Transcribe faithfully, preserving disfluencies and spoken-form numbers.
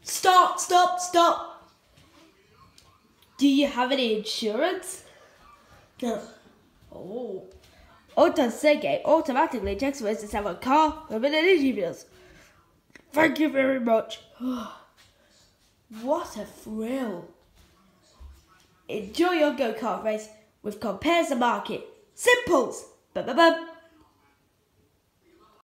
Stop, stop, stop. Do you have any insurance? No. Oh. AutoSegay automatically checks ways to sell a car with an energy bills. Thank you very much. What a thrill. Enjoy your go-kart race with Compares the Market. Simples. Ba-ba-ba.